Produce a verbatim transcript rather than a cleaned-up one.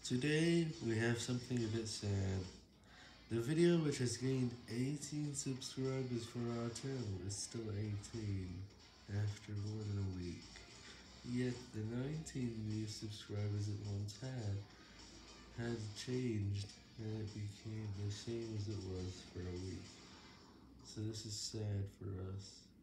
Today, we have something a bit sad. The video, which has gained eighteen subscribers for our channel, is still eighteen after more than a week. Yet, the nineteen new subscribers it once had had changed, and it became the same as it was for a week. So this is sad for us.